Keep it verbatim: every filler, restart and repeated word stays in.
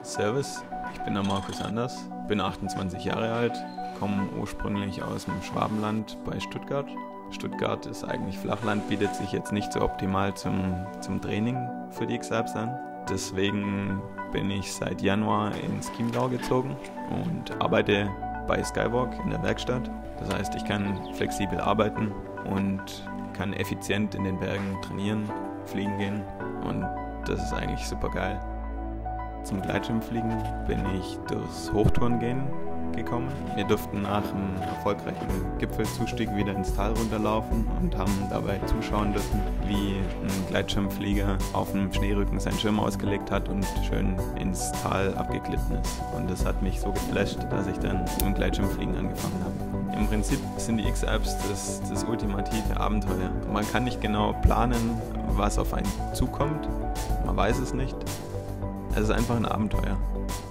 Servus, ich bin der Markus Anders, bin achtundzwanzig Jahre alt, komme ursprünglich aus dem Schwabenland bei Stuttgart. Stuttgart ist eigentlich Flachland, bietet sich jetzt nicht so optimal zum, zum Training für die X-Alps an. Deswegen bin ich seit Januar ins Chiemgau gezogen und arbeite bei Skywalk in der Werkstatt. Das heißt, ich kann flexibel arbeiten und kann effizient in den Bergen trainieren, fliegen gehen und das ist eigentlich super geil. Zum Gleitschirmfliegen bin ich durchs Hochtourengehen gekommen. Wir durften nach einem erfolgreichen Gipfelzustieg wieder ins Tal runterlaufen und haben dabei zuschauen dürfen, wie ein Gleitschirmflieger auf dem Schneerücken seinen Schirm ausgelegt hat und schön ins Tal abgeglitten ist. Und das hat mich so geflasht, dass ich dann mit dem Gleitschirmfliegen angefangen habe. Im Prinzip sind die X-Alps das, das ultimative Abenteuer. Man kann nicht genau planen, was auf einen zukommt. Man weiß es nicht. Es ist einfach ein Abenteuer.